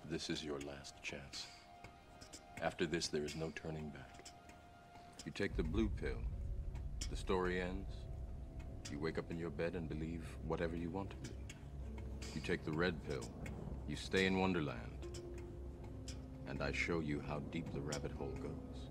This is your last chance. After this, there is no turning back. You take the blue pill. The story ends. You wake up in your bed and believe whatever you want to believe. You take the red pill. You stay in Wonderland. And I show you how deep the rabbit hole goes.